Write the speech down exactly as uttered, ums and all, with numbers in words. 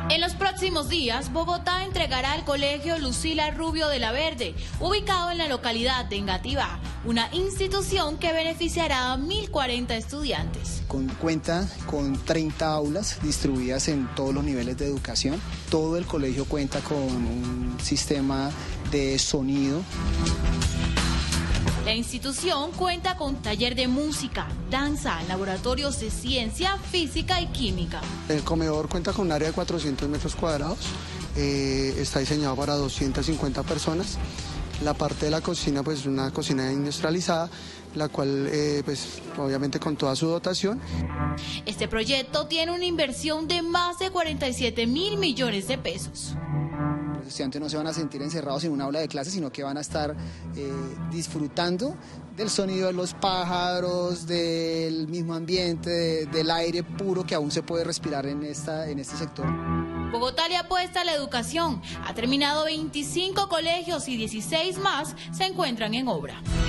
En los próximos días, Bogotá entregará al Colegio Lucila Rubio de la Verde, ubicado en la localidad de Engativá, una institución que beneficiará a mil cuarenta estudiantes. Con, cuenta con treinta aulas distribuidas en todos los niveles de educación. Todo el colegio cuenta con un sistema de sonido. La institución cuenta con taller de música, danza, laboratorios de ciencia, física y química. El comedor cuenta con un área de cuatrocientos metros cuadrados, eh, está diseñado para doscientas cincuenta personas. La parte de la cocina, pues una cocina industrializada, la cual, eh, pues obviamente con toda su dotación. Este proyecto tiene una inversión de más de cuarenta y siete mil millones de pesos. Los estudiantes no se van a sentir encerrados en un aula de clase, sino que van a estar eh, disfrutando del sonido de los pájaros, del mismo ambiente, de, del aire puro que aún se puede respirar en, esta, en este sector. Bogotá le apuesta a la educación. Ha terminado veinticinco colegios y dieciséis más se encuentran en obra.